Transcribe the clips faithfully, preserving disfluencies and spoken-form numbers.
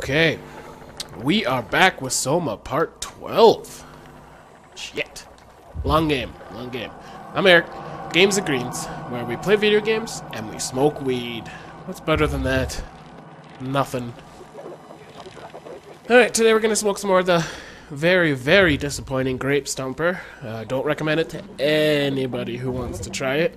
Okay, we are back with SOMA Part twelve. Shit. Long game, long game. I'm Eric, Games and Greenz, where we play video games and we smoke weed. What's better than that? Nothing. Alright, today we're going to smoke some more of the very, very disappointing Grape Stomper. Uh, don't recommend it to anybody who wants to try it.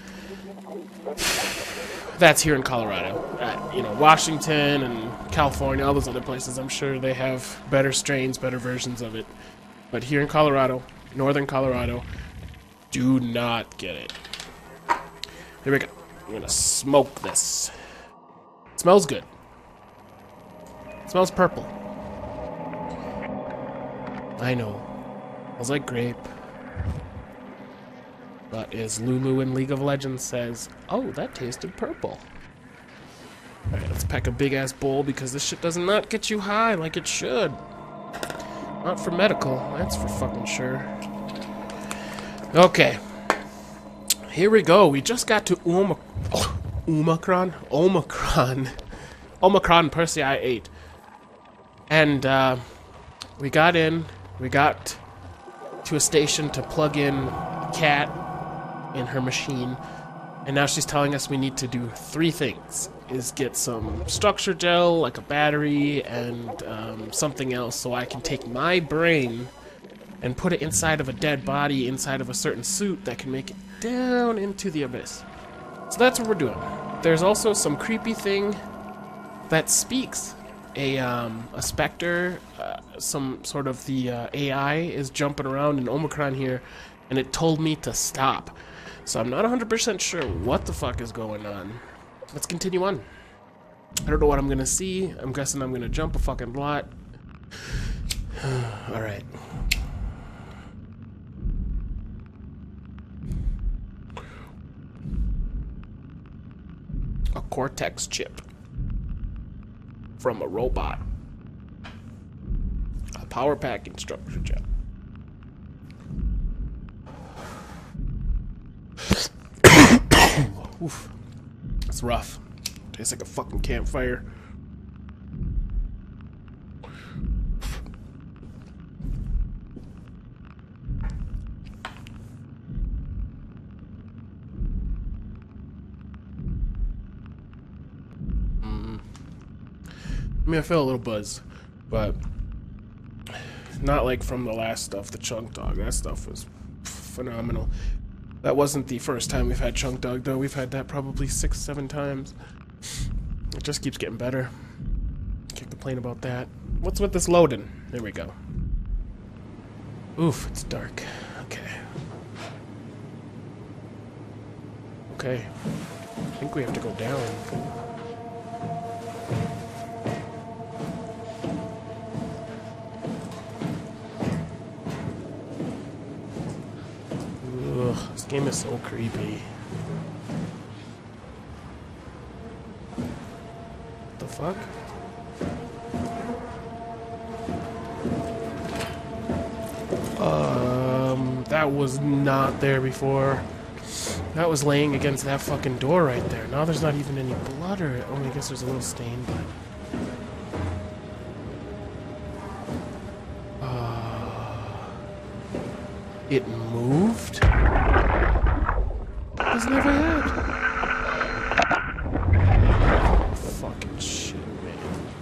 That's here in Colorado. Uh, you know, Washington and California, all those other places, I'm sure they have better strains, better versions of it. But here in Colorado, northern Colorado, do not get it. Here we go. I'm gonna smoke this. It smells good. It smells purple. I know. It smells like grape. But as Lulu in League of Legends says, oh, that tasted purple. Alright, let's pack a big ass bowl because this shit does not get you high like it should. Not for medical, that's for fucking sure. Okay. Here we go. We just got to Omic oh, OMICRON? OMICRON. OMICRON Persei eight. And uh, we got in, we got to a station to plug in Cat in her machine, and now she's telling us we need to do three things. Is get some structure gel, like a battery, and um, something else, so I can take my brain and put it inside of a dead body, inside of a certain suit that can make it down into the abyss. So that's what we're doing. There's also some creepy thing that speaks. A, um, a specter, uh, some sort of the uh, A I is jumping around in OMICRON here, and it told me to stop. So I'm not one hundred percent sure what the fuck is going on. Let's continue on. I don't know what I'm gonna see. I'm guessing I'm gonna jump a fucking lot. Alright. A Cortex chip. From a robot. A power packing structure gel. Oof. It's rough. Tastes like a fucking campfire. Mm. I mean, I feel a little buzz, but not like from the last stuff, the chunk dog. That stuff was phenomenal. That wasn't the first time we've had chunk dog, though. We've had that probably six, seven times. It just keeps getting better. Can't complain about that. What's with this loading? There we go. Oof, it's dark. Okay. Okay. I think we have to go down. Ugh, this game is so creepy. What the fuck? Um, that was not there before. That was laying against that fucking door right there. Now there's not even any blood, or oh, I guess there's a little stain, but it moved? It's never had. Fucking shit, man.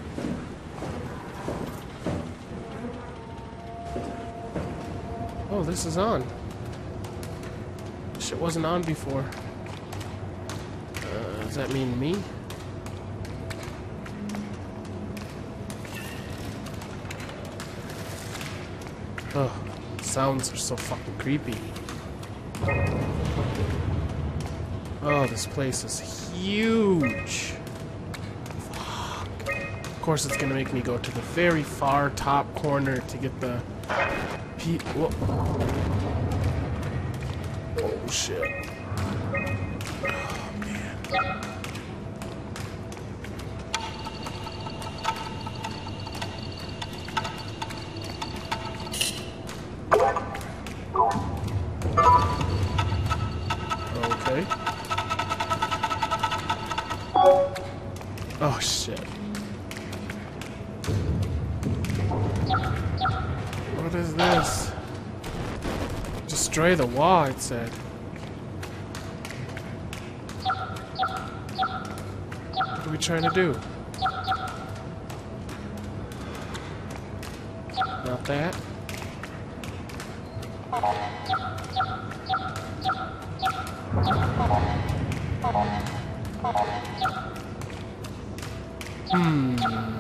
Oh, this is on. Shit wasn't on before. Uh, does that mean me? Oh. Sounds are so fucking creepy. Oh, this place is huge. Fuck. Of course, it's gonna make me go to the very far top corner to get the. Pe Whoa. Oh shit. Oh man. Okay. Oh shit. this? Destroy the wall, it said. What are we trying to do? Not that. Hmm.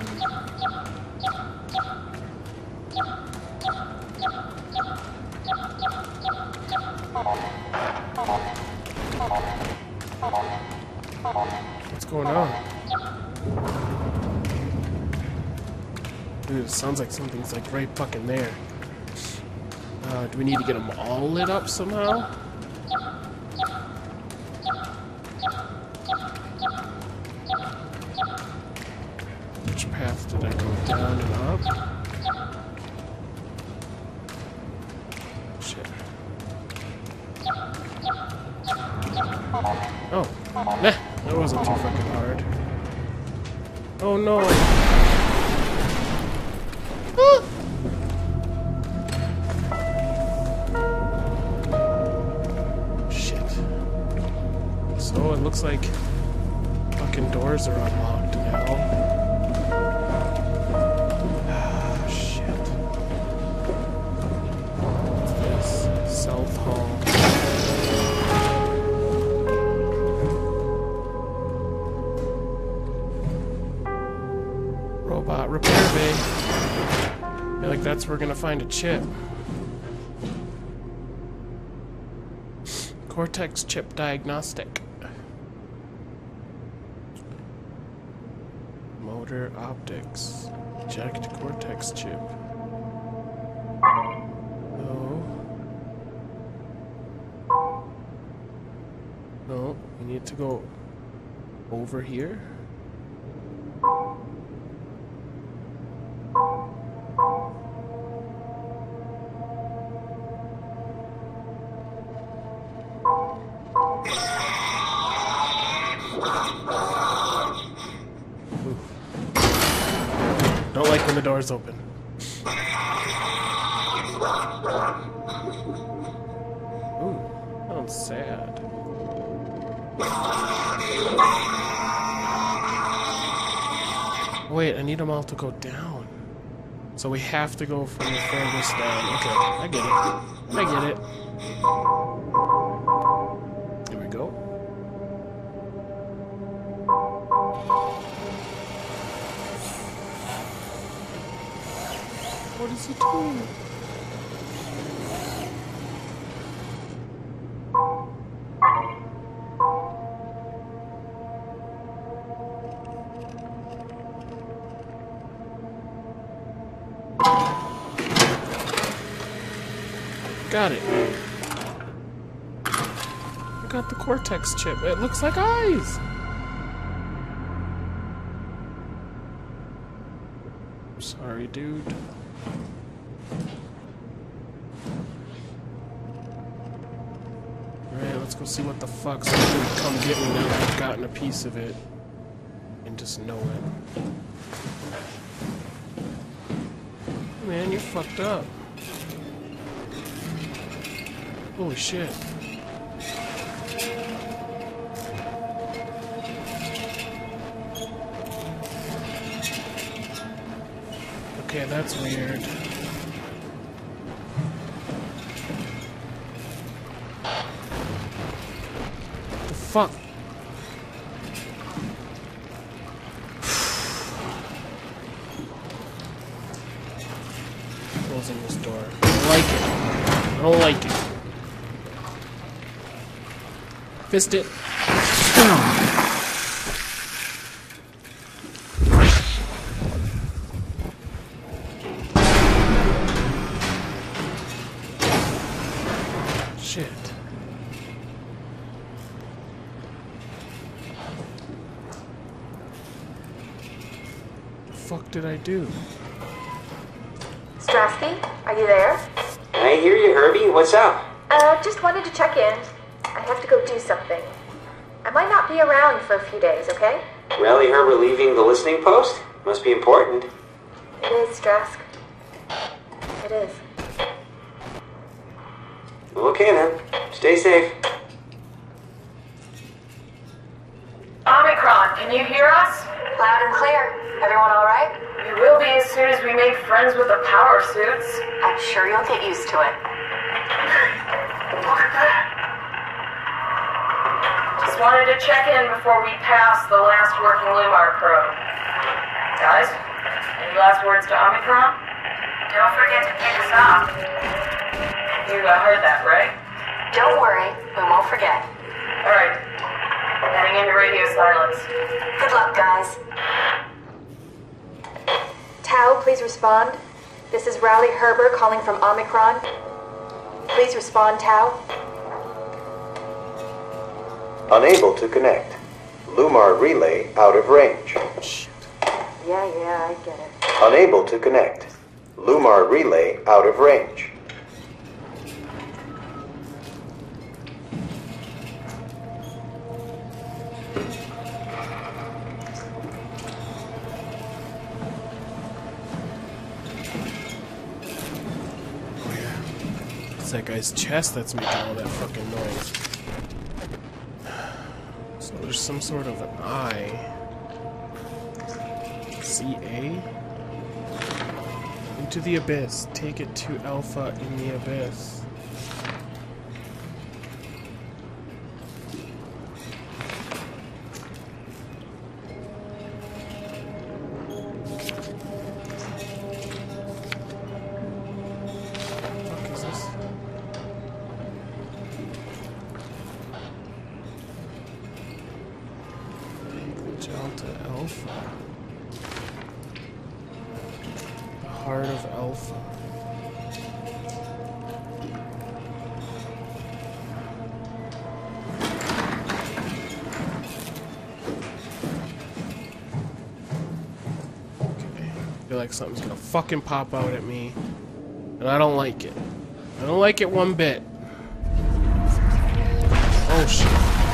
What's going on? Dude, it sounds like something's like right fucking there. Uh, do we need to get them all lit up somehow? Which path did I go down and up? Shit. Oh. Nah, that wasn't too fucking hard. Oh no. Ah! Shit. So it looks like fucking doors are unlocked now. Ah, shit. What's this? South Hall. Robot repair bay. I feel like that's where we're gonna find a chip. Cortex chip diagnostic. Motor optics. Eject cortex chip. No. No, we need to go over here. Don't like when the door's open. Ooh, sounds sad. Wait, I need them all to go down. So we have to go from the furthest down. Okay, I get it. I get it. Here we go. What is he doing? Got it. I got the Cortex chip. It looks like eyes. I'm sorry, dude. Alright, let's go see what the fuck's gonna come get me now that I've gotten a piece of it. And just know it. Man, you're fucked up. Holy shit. Okay, that's weird. The fuck? Closing this door. I don't like it. I don't like it. Fist it. Shit. The fuck did I do? Strasky, are you there? I hear you, Herbie. What's up? Uh, just wanted to check in. I have to go do something. I might not be around for a few days, okay? Rally Herbert leaving the listening post? Must be important. It is, Strask. It is. Okay then. Stay safe. Omicron, can you hear us? Loud and clear. Everyone all right? We will be as soon as we make friends with the power suits. I'm sure you'll get used to it. Look at that. Just wanted to check in before we pass the last working Lumar probe. Guys, any last words to Omicron? Don't forget to pick us up. You uh, heard that, right? Don't worry, we won't forget. Alright. Heading into radio silence. Good luck, guys. Tau, please respond. This is Riley Herber calling from Omicron. Please respond, Tau. Unable to connect. Lumar relay out of range. Yeah, yeah, I get it. Unable to connect. Lumar relay out of range. It's that guy's chest that's making all that fucking noise. So there's some sort of an eye. C A? Into the abyss. Take it to Alpha in the abyss. What is this? Take the gel to Alpha. Heart of Alpha. Okay. I feel like something's gonna fucking pop out at me. And I don't like it. I don't like it one bit. Oh shit.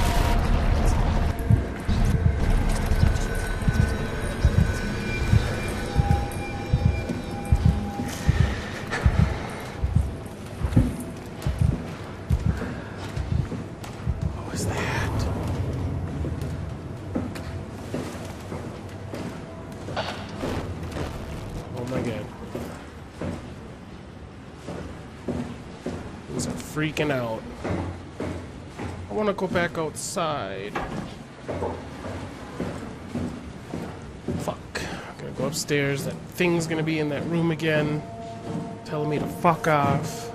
Freaking out. I want to go back outside. Fuck. I'm gonna go upstairs. That thing's gonna be in that room again, telling me to fuck off.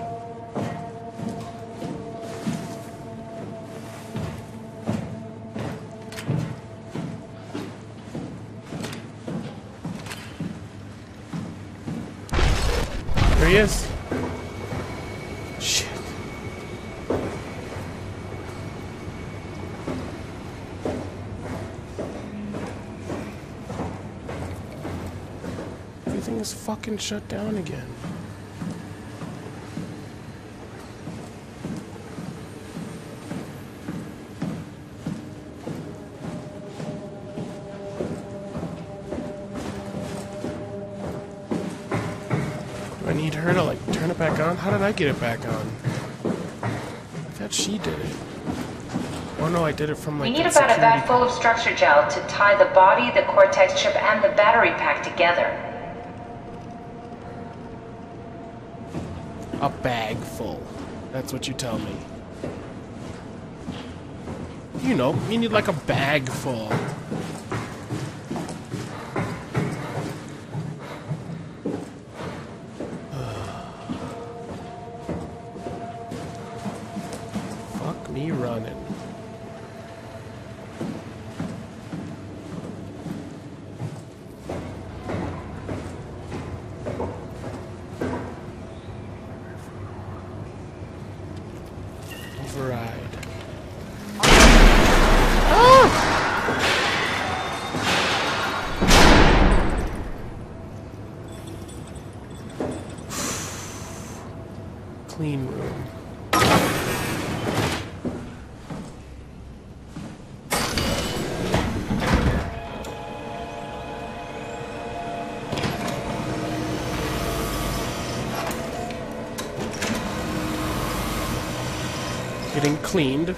There he is. Everything is fucking shut down again. Do I need her to like turn it back on? How did I get it back on? I thought she did it. Oh no, I did it from like. We need about a bag full of structure gel to tie the body, the cortex chip, and the battery pack together. A bag full. That's what you tell me. You know, you need like a bag full. Fuck me running. Override. Clean room. getting cleaned.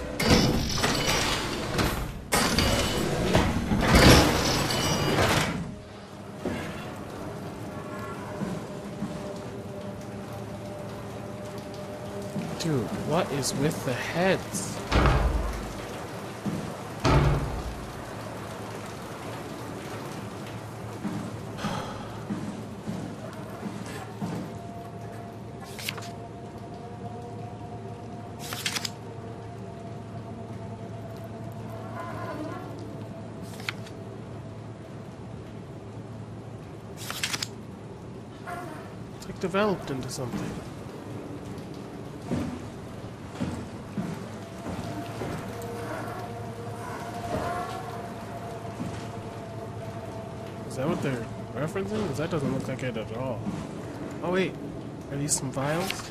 Dude, what is with the heads? It's like developed into something. Is that what they're referencing? Because that doesn't look like it at all. Oh wait, are these some vials?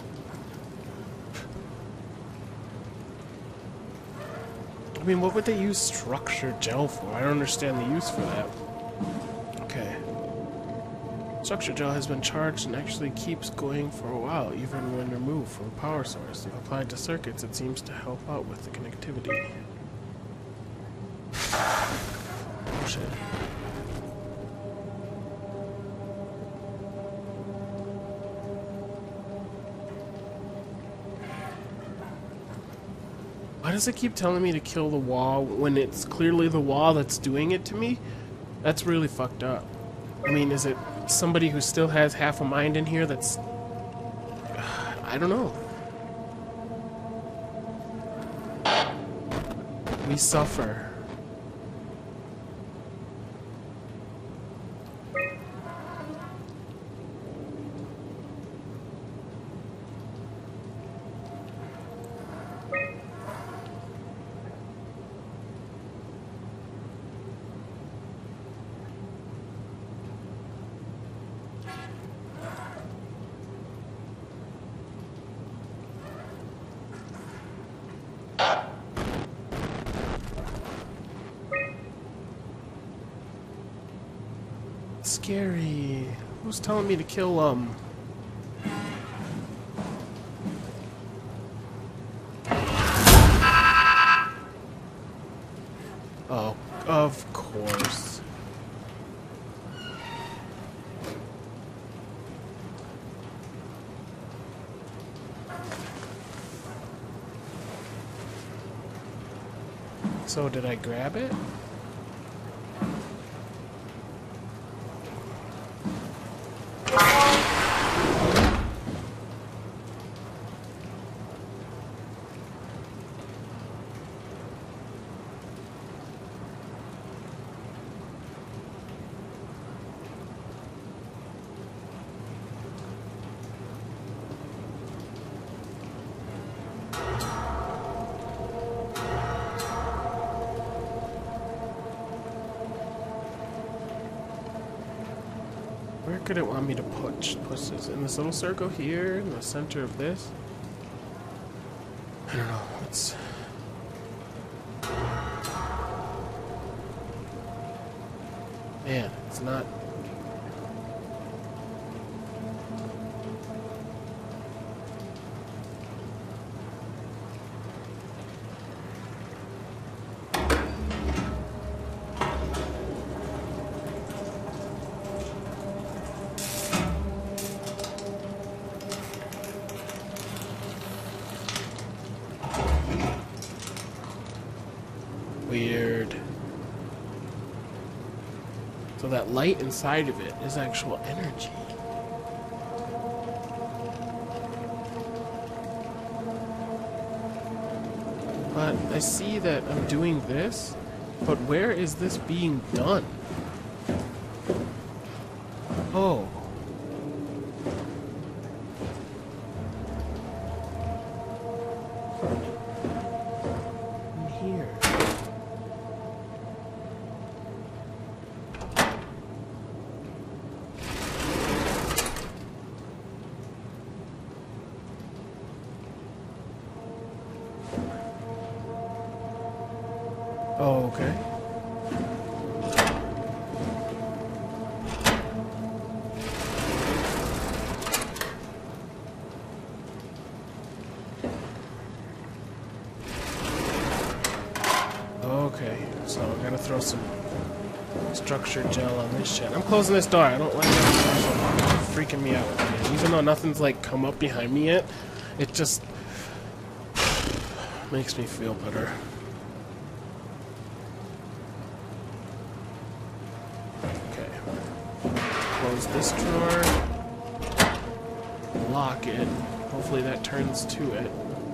I mean, what would they use structured gel for? I don't understand the use for that. Okay. Structured gel has been charged and actually keeps going for a while, even when removed from a power source. If applied to circuits, it seems to help out with the connectivity. Oh shit. Why does it keep telling me to kill the wall when it's clearly the wall that's doing it to me? That's really fucked up. I mean, is it somebody who still has half a mind in here that's... I don't know. We suffer. Scary. Who's telling me to kill um Oh, of course. So did I grab it? Where could it want me to push, push this? In this little circle here, in the center of this? I don't know. It's... Man, it's not... Weird. So that light inside of it is actual energy. But I see that I'm doing this, but where is this being done? Oh. Oh, okay. gonna throw some structure gel on this shit. I'm closing this door. I don't like that. It's freaking me out. Man. Even though nothing's like come up behind me yet, it just makes me feel better. Okay. Close this drawer. Lock it. Hopefully that turns to it.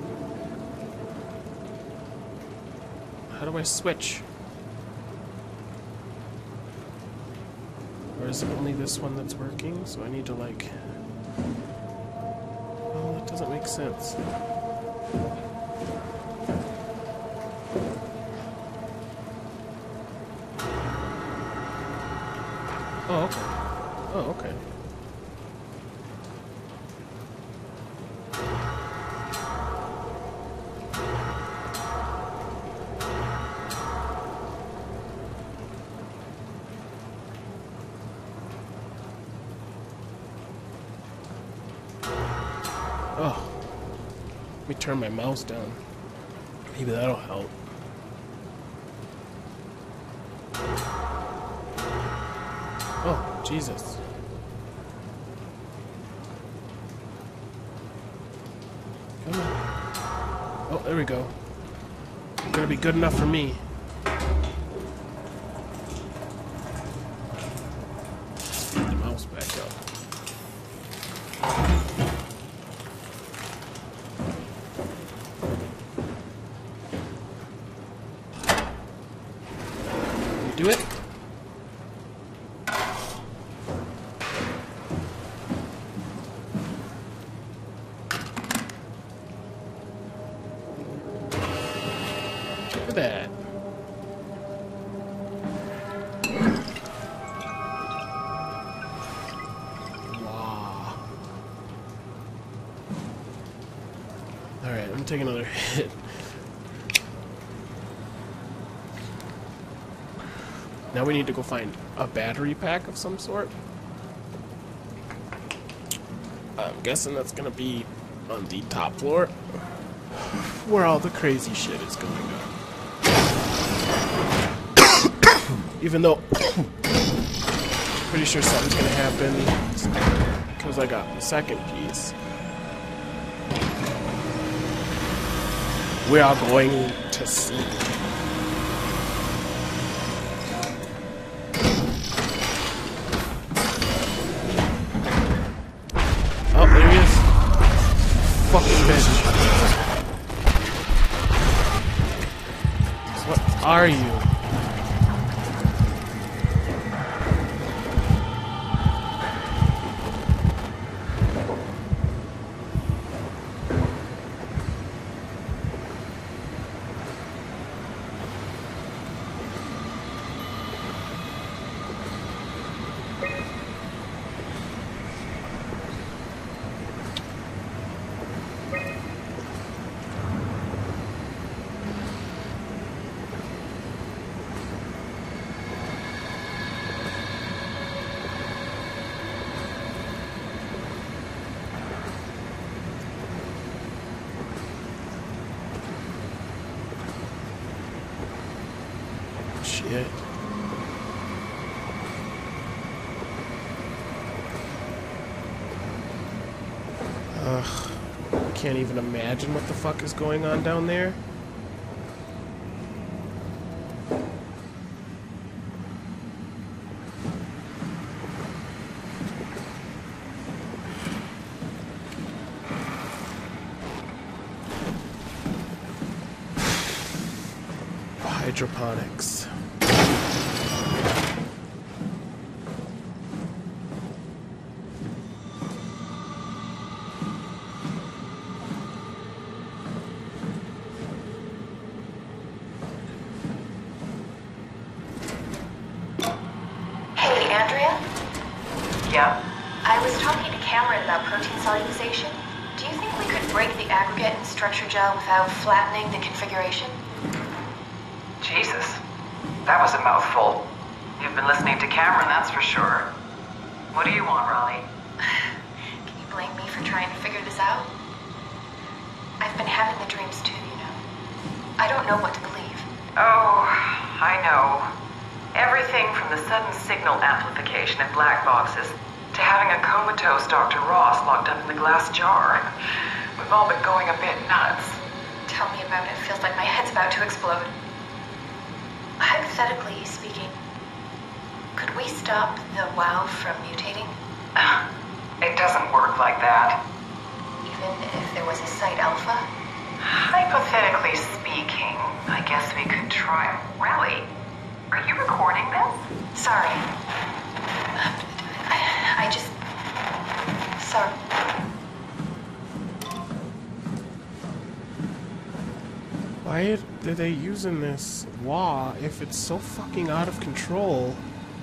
How do I switch? Or is it only this one that's working? So I need to like... Oh, that doesn't make sense. Oh, okay. Oh, okay. Oh, let me turn my mouse down. Maybe that'll help. Oh, Jesus. Come on. Oh, there we go. It's gonna be good enough for me. Let's feed the mouse back up. Do it. Look at that. Wow. Alright, I'm gonna take another hit. Now we need to go find a battery pack of some sort. I'm guessing that's gonna be on the top floor, where all the crazy shit is going on. Even though, pretty sure something's gonna happen, because I got the second piece. We are going to see. Oh, there he is. Fucking bitch. What are you? Shit. Ugh. I can't even imagine what the fuck is going on down there. Hydroponics. Hey, Andrea? Yeah? I was talking to Cameron about protein solubilization. Do you think we could break the aggregate in structure gel without flattening the configuration? Jesus. That was a mouthful. You've been listening to Cameron, that's for sure. What do you want, Raleigh? Can you blame me for trying to figure this out? I've been having the dreams too, you know. I don't know what to believe. Oh, I know. Everything from the sudden signal amplification in black boxes to having a comatose Doctor Ross locked up in the glass jar. We've all been going a bit nuts. Tell me about it. Feels like my head's about to explode. Hypothetically speaking, could we stop the WoW from mutating? It doesn't work like that. Even if there was a Site Alpha? Hypothetically speaking, I guess we could try. Rally, are you recording this? Sorry. I, I just... Sorry. Why are they using this W A if it's so fucking out of control?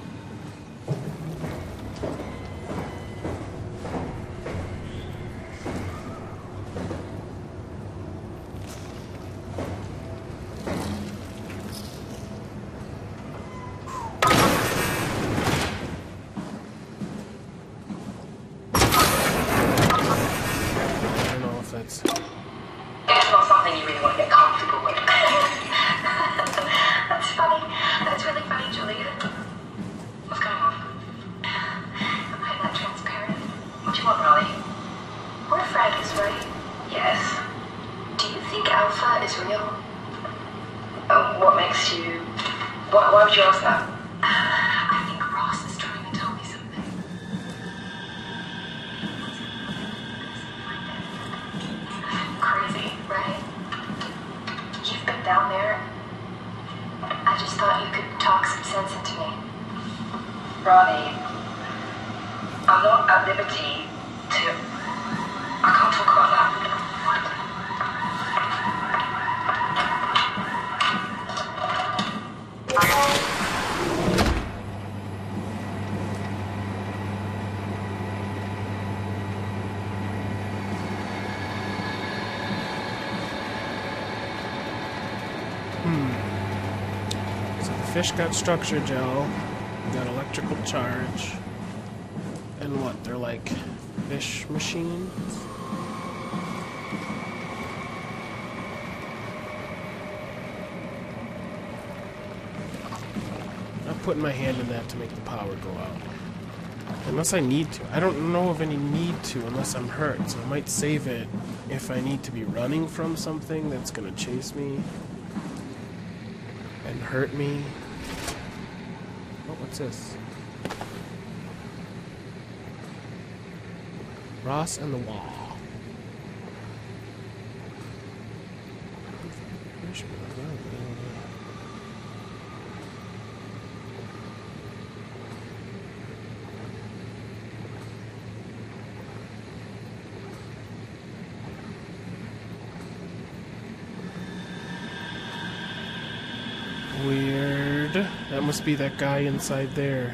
Fish got structure gel, got electrical charge, and what, they're like fish machines? I'm putting my hand in that to make the power go out. Unless I need to. I don't know of any need to unless I'm hurt, so I might save it if I need to be running from something that's gonna chase me and hurt me. Oh, what's this? Ross and the wall. Weird. That must be that guy inside there.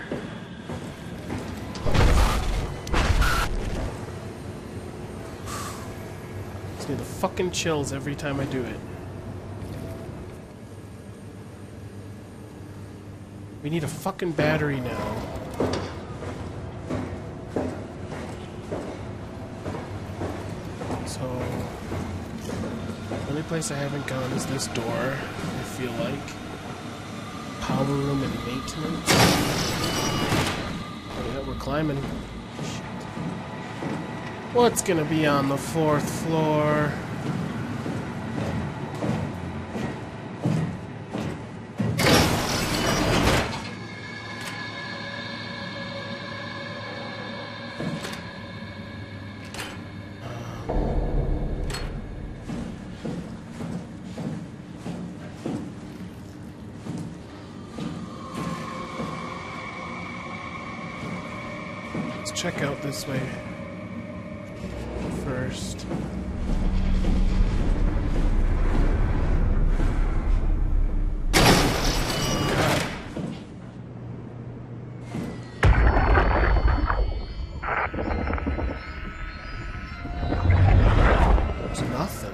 Gives me the fucking chills every time I do it. We need a fucking battery now. So, the only place I haven't gone is this door, I feel like. Power room and maintenance. Oh yeah, we're climbing. Shit. What's gonna be on the fourth floor? Check out this way first. There's nothing.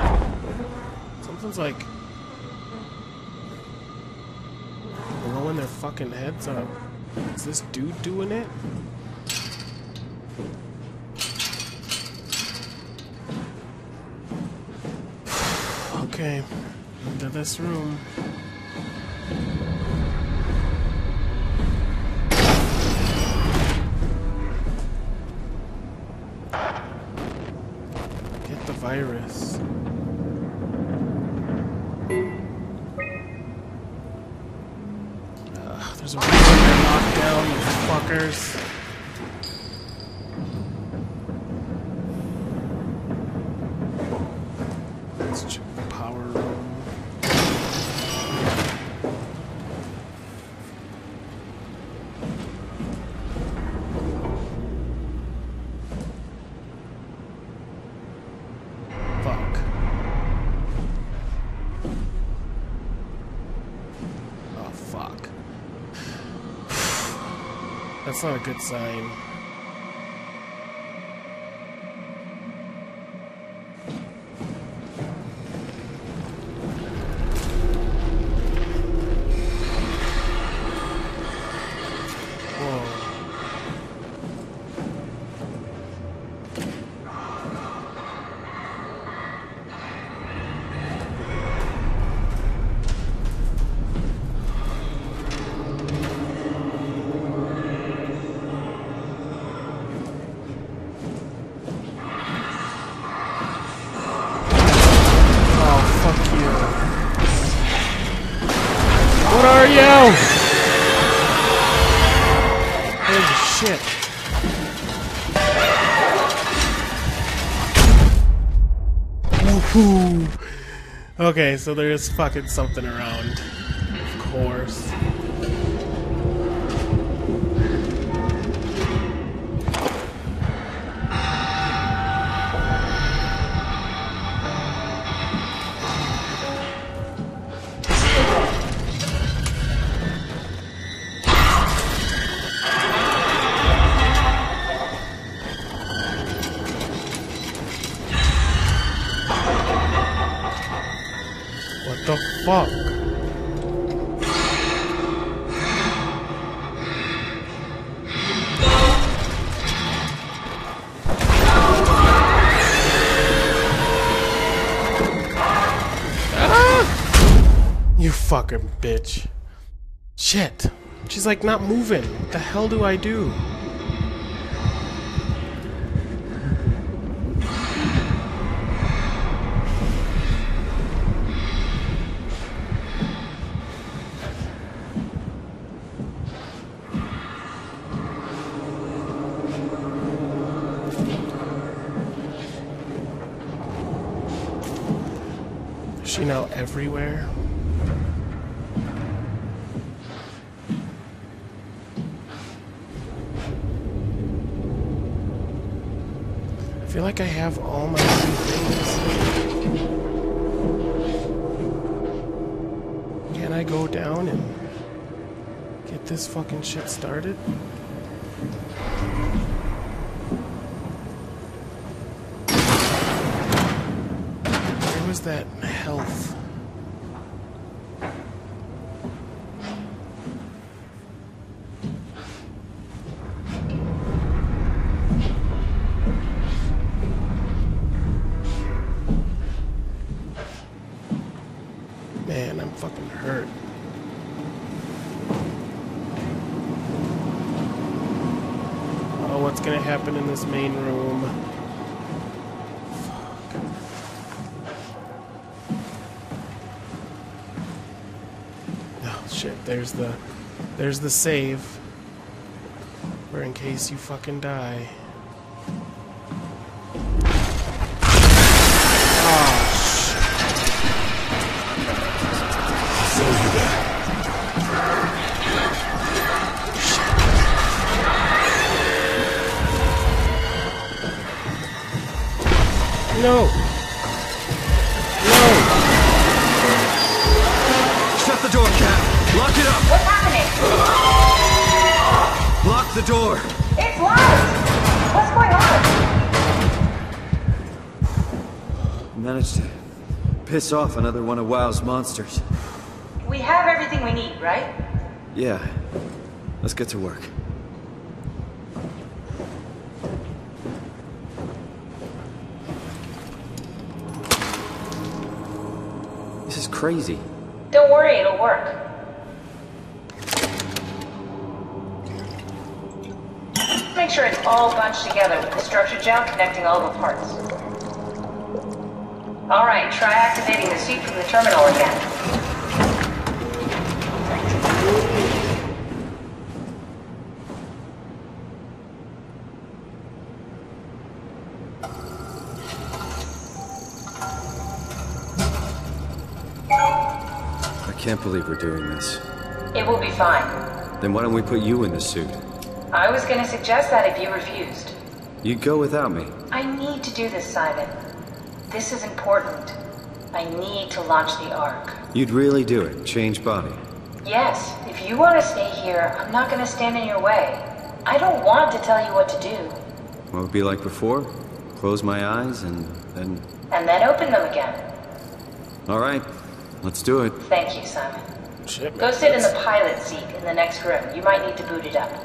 Something's like blowing their fucking heads up. Is this dude doing it? Okay, into this room. Get the virus. Ugh, there's a reason they're locked down, you fuckers. Let's check the power room. Fuck. Oh, fuck. That's not a good sign. What are you? Holy shit. Woohoo. Okay, so there is fucking something around. Of course. What the fuck? Ah! You fucking bitch. Shit. She's like not moving. What the hell do I do? Is she now everywhere? I feel like I have all my two things. Can I go down and get this fucking shit started? Where was that health? Man, I'm fucking hurt. Oh, what's gonna happen in this main room? Fuck. Oh shit, there's the there's the save. For in case you fucking die. No! No! Shut the door, Cat! Lock it up! What's happening? Lock the door! It's locked! What's going on? Managed to piss off another one of WoW's monsters. We have everything we need, right? Yeah. Let's get to work. This is crazy. Don't worry, it'll work. Make sure it's all bunched together with the structure gel connecting all the parts. Alright, try activating the suit from the terminal again. I can't believe we're doing this. It will be fine. Then why don't we put you in the suit? I was gonna suggest that if you refused. You'd go without me. I need to do this, Simon. This is important. I need to launch the Ark. You'd really do it? Change body? Yes, if you want to stay here, I'm not gonna stand in your way. I don't want to tell you what to do. What would it be like before? Close my eyes and then... And then open them again. Alright, let's do it. Thank you, Simon. Shit, Go man. sit in the pilot seat in the next room. You might need to boot it up.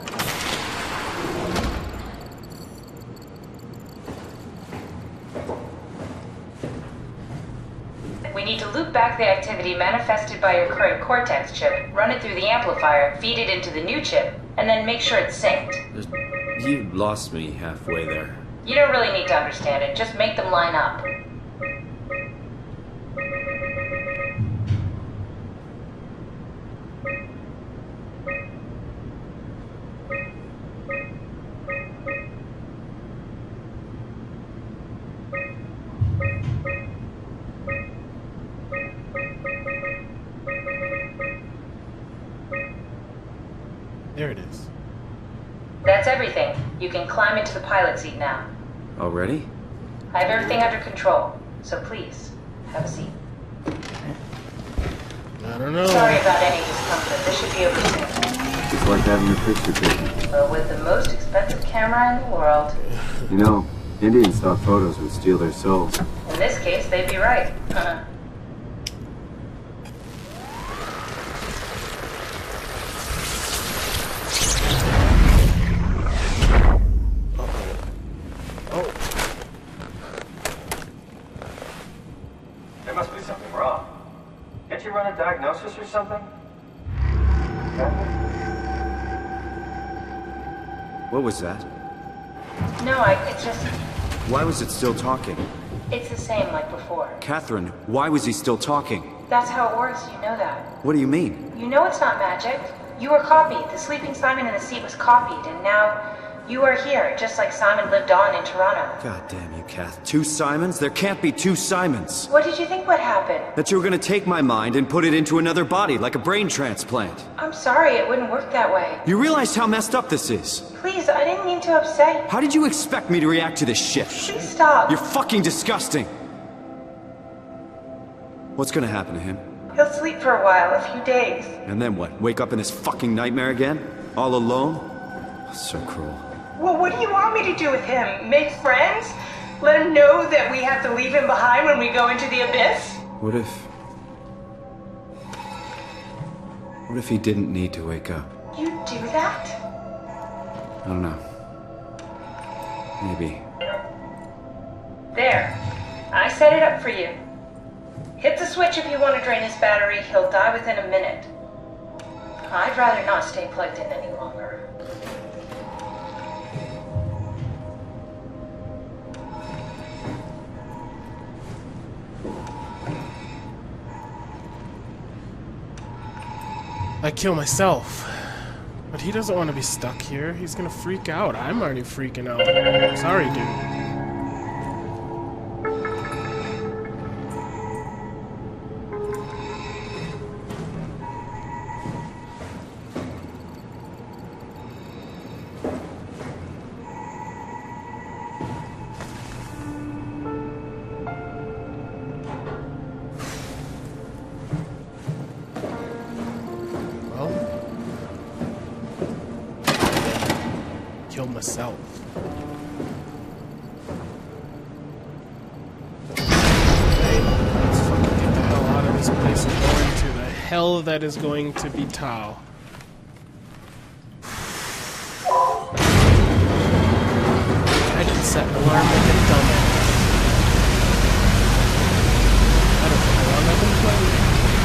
We need to loop back the activity manifested by your current Cortex chip, run it through the amplifier, feed it into the new chip, and then make sure it's synced. You lost me halfway there. You don't really need to understand it, just make them line up. There it is. That's everything. You can climb into the pilot seat now. Already? I have everything under control, so please, have a seat. I don't know. Sorry about any discomfort. This should be over soon. It's like having your picture taken. But with the most expensive camera in the world. You know, Indians thought photos would steal their souls. In this case, they'd be right. There must be something wrong. Can't you run a diagnosis or something? What was that? No, I, it's just, Why was it still talking? it's the same like before. Catherine, why was he still talking? That's how it works, you know that. What do you mean? You know it's not magic. You were copied. The sleeping Simon in the seat was copied, and now you are here, just like Simon lived on in Toronto. God damn you, Kath. Two Simons? There can't be two Simons. What did you think would happen? That you were gonna take my mind and put it into another body, like a brain transplant. I'm sorry, it wouldn't work that way. You realize how messed up this is? Please, I didn't mean to upset you. How did you expect me to react to this shit? Please stop. You're fucking disgusting. What's gonna happen to him? He'll sleep for a while, a few days. And then what? Wake up in this fucking nightmare again? All alone? So cruel. Well, what do you want me to do with him? Make friends? Let him know that we have to leave him behind when we go into the abyss? What if... What if he didn't need to wake up? You do that? I don't know. Maybe. There. I set it up for you. Hit the switch if you want to drain his battery. He'll die within a minute. I'd rather not stay plugged in any longer. I kill myself. But he doesn't want to be stuck here. He's gonna freak out. I'm already freaking out. Sorry, dude. Kill myself. Let's fucking get the hell out of this place and go into the hell that is going to be Tau. that alarm like a dumbass. I don't know how long I've been playing.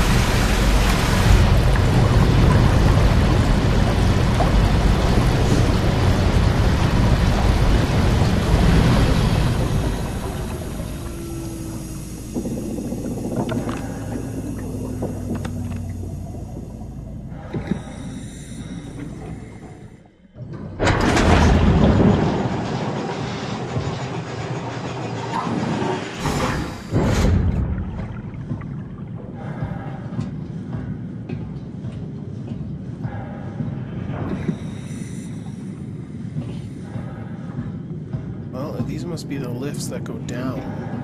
These must be the lifts that go down.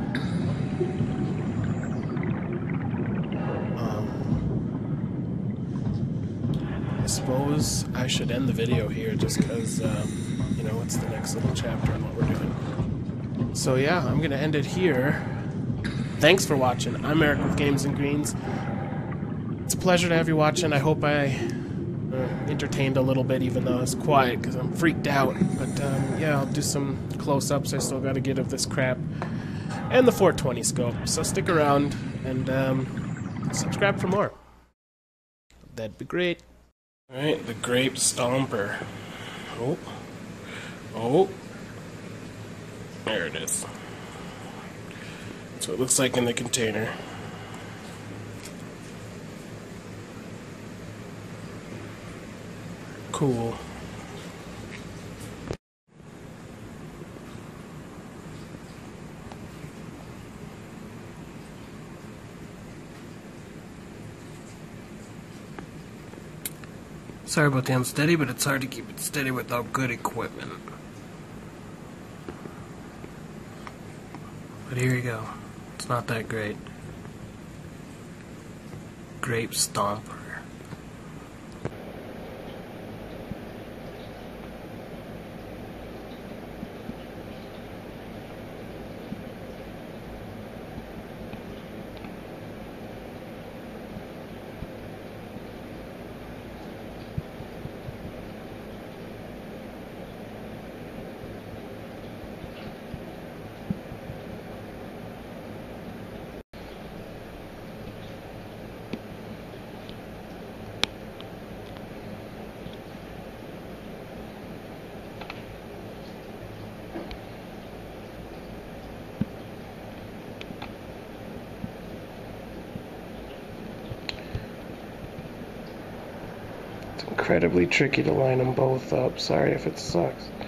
Um, I suppose I should end the video here just because, um, you know, it's the next little chapter in what we're doing. So yeah, I'm going to end it here. Thanks for watching. I'm Eric with Games and Greenz. It's a pleasure to have you watching. I hope I uh, entertained a little bit, even though it's quiet because I'm freaked out. But um, yeah, I'll do some close-ups I still got to get of this crap, and the four twenty scope. So stick around and um, subscribe for more. That'd be great. All right, the Grape Stomper. Oh, oh, there it is. That's what it looks like in the container. Cool. Sorry about the unsteady, but it's hard to keep it steady without good equipment. But here you go. It's not that great. Grape Stomper. Incredibly tricky to line them both up. Sorry if it sucks.